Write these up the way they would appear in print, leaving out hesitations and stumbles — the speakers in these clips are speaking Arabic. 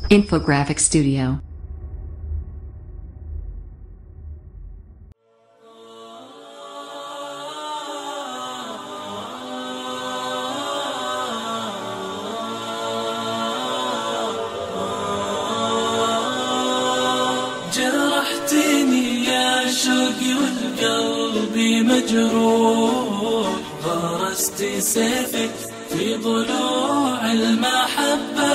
Infographic Studio. جرحتني يا شوقي والقلب مجروح، غرستي سيفك في ضلوع المحبة،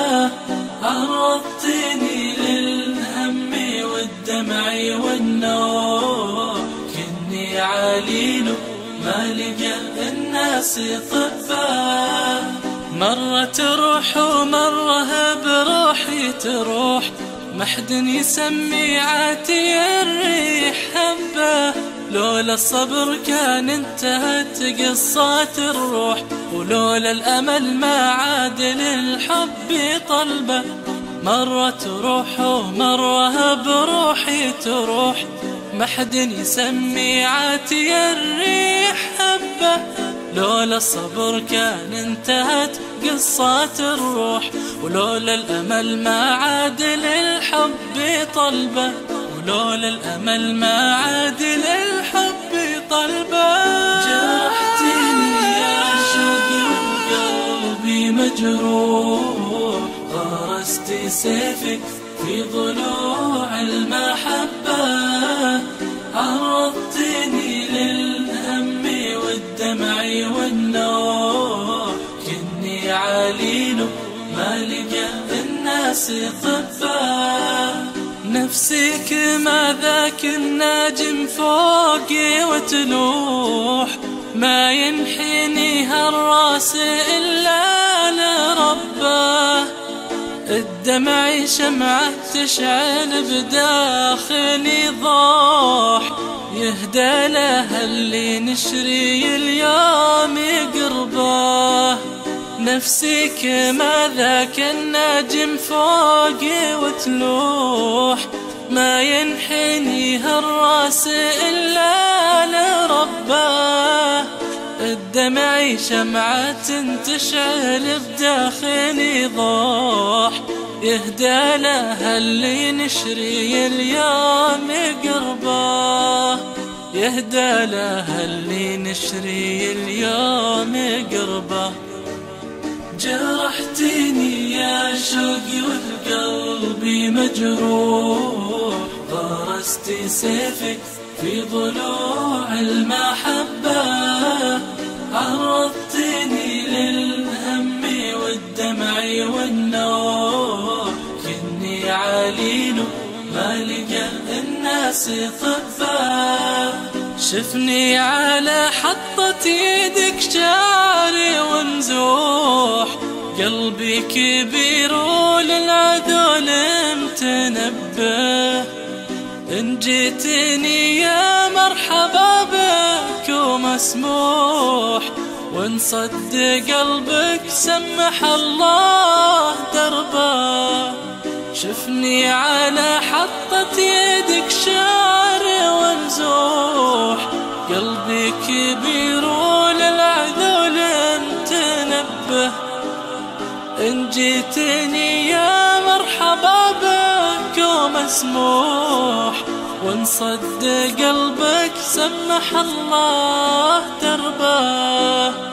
عرضتني للهم والدمع والنوح، كني عليل ما لقى الناس طبه، مرة تروح ومرة بروحي تروح، محد يسمي عاتي الريح هبه، لولا الصبر كان انتهت قصات الروح، ولولا الأمل ما عاد للحب طلبه، مرة تروح ومرة بروحي تروح، محد يسمي عاتي الريح هبه، لولا الصبر كان انتهت قصات الروح، ولولا الأمل ما عاد للحب طلبه، ولولا الأمل ما عاد للحب طلبه. جرحتني يا شوقي وقلبي مجروح، غرستي سيفك في ضلوع المحبة، عرضتني للهم والدمع والنوح، كني عليل ما لقى الناس طبه، نفسك ما ذاك الناجم فوقي وتلوح، ما ينحني هالراس إلا لربه، الدمع شمعة تشعل بداخلي ضوح، يهدى له اللي نشري اليوم قربه، نفسك ما ذاك الناجم فوقي وتلوح، ما ينحني هالراس إلا لربه، الدمع شمعة تشعل بداخلي ضوح، يهدى له اللي نشري اليوم قربه، يهدى له اللي نشري اليوم قربه. جرحتني يا شوقي والقلب مجروح، غرستي سيفك في ضلوع المحبة، عرضتني للهم والدمع والنوح، كني عليل ما لقى الناس طبه، شفني على حطة يدك شعري ونزوح، قلبي كبير وللعذول متنبه، إن جيتني يا مرحبا بك ومسموح، وإن صد قلبك سمح الله دربه، شفني على حطة يدك شعري ونزوح، قلبي كبير وللعذول متنبه، إن جيتني يا مرحبا بك ومسموح، وإن صد قلبك سمح الله دربه.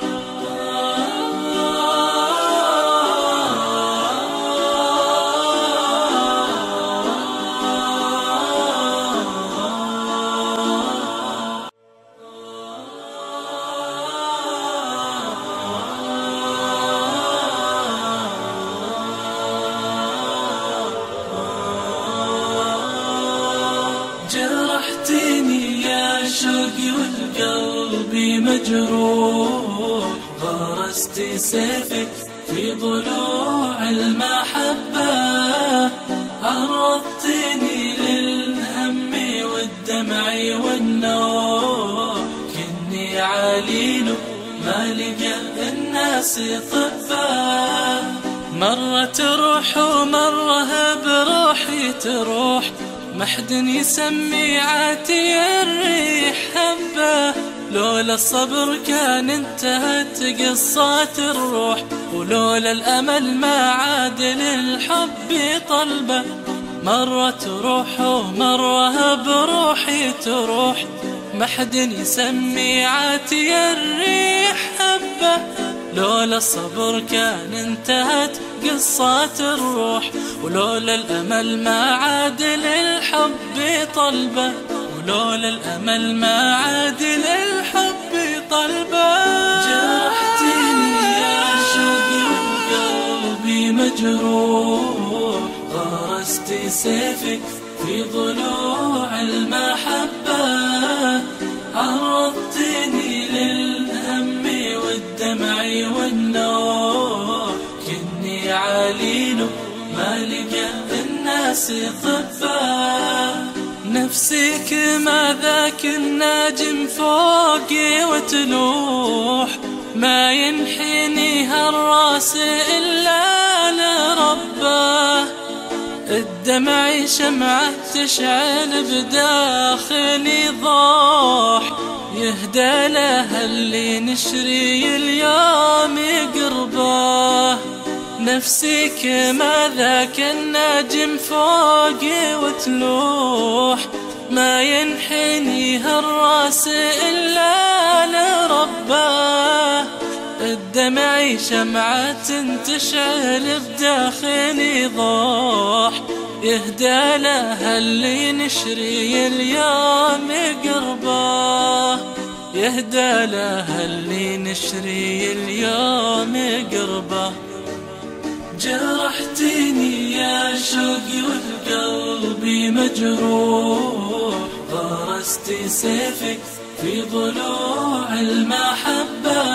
جرحتني يا شوقي والقلب مجروح، غرستي سيفك في ضلوع المحبة، عرضتني للهم والدمع والنوح، كني عليل ما لقى الناس طبه، مرة تروح ومرة بروحي تروح، محد يسمي عاتي الريح هبه، لولا الصبر كان انتهت قصة الروح، ولولا الأمل ما عاد للحب طلبه. مرة تروح ومرة بروحي تروح، ما حد يسمي عاتي الريح حبه. لولا الصبر كان انتهت قصة الروح، ولولا الأمل ما عاد للحب طلبه. ولولا الأمل ما عاد للحب طلبه. جرحتني يا شوقي وقلبي مجروح، غرست سيفك في ضلوع المحبة. عرضتني للهم والدمع والنوح، كني عليل ما لقى الناس طبا. نفسي كما ذاك الناجم فوقي وتلوح، ما ينحني هالراس إلا لربه. الدمع شمعة تشعل بداخلي ضاح، يهدى لها اللي نشري اليوم قربه. نفسي كما ذاك الناجم فوقي وتلوح، ما ينحني هالراس إلا لربه. الدمع شمعة تشعل بداخلي ضاح، يهدى لها اللي نشري اليوم قربه. يهدى لها اللي نشري اليوم قربه. جرحتني يا شوقي والقلب مجروح، غرست سيفك في ضلوع المحبة.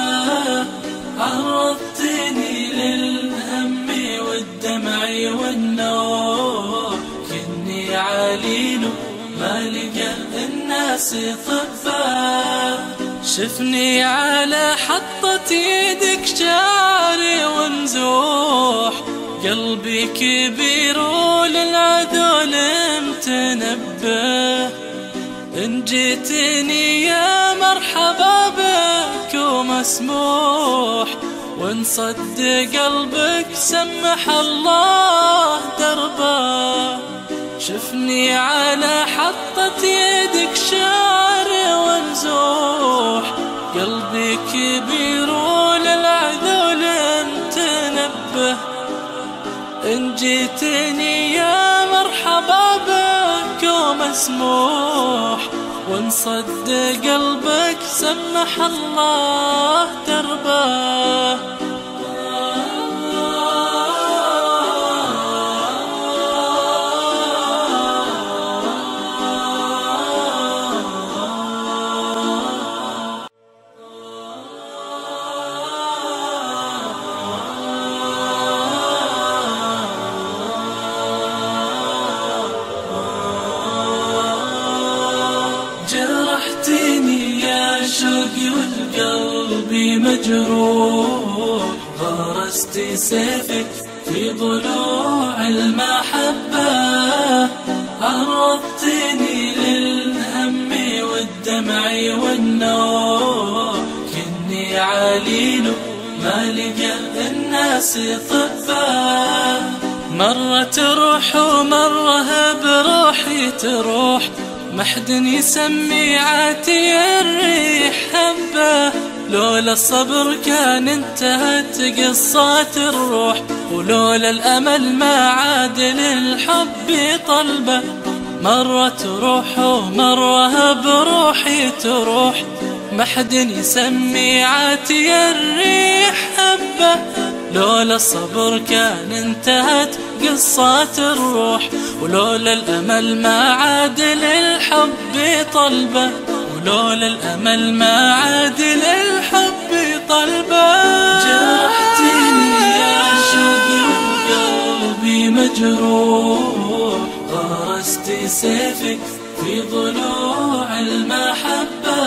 عرضتني للهم والدمع والنوح، كني عليل ما لقى الناس طبا. شفني على حطة يدك شعري ومزوح، قلبي كبير وللعذول متنبه. إن جيتني يا مرحبا بك ومسموح، وإن صد قلبك سمح الله دربه. شفني على حطة يدك شعري ومزوح، قلبي كبير وللعذول متنبه. إن جيتني يا مرحبا بك ومسموح، وإن صد قلبك سمح الله دربه. جرحتني يا شوقي والقلب مجروح، غرست سيفك في ضلوع المحبة. عرضتني للهم والدمع والنوح، كني عليل ما لقى الناس طبا. مرة تروح ومرة بروحي تروح، ما حد يسمي عاتي الريح حبه. لولا الصبر كان انتهت قصة الروح، ولولا الأمل ما عاد للحب طلبه. مرة تروح ومرة بروحي تروح، ما حد يسمي عاتي الريح حبه. لولا الصبر كان انتهت قصة الروح، ولولا الأمل ما عاد للحب طلبه. ولولا الأمل ما عاد للحب طلبه. جرحتني يا شوقي وقلبي مجروح، غرست سيفك في ضلوع المحبة.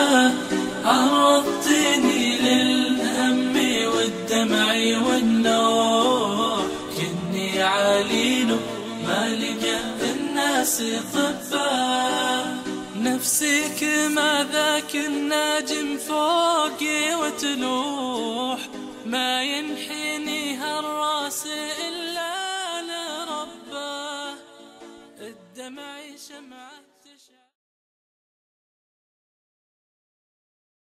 عرضتني للهم والدمع والنوح، كني عليل ما لقى الناس طبا. نفسي كما ذاك الناجم فوقي وتلوح، ما ينحيني هالراس إلا لربه، الدمع شمعة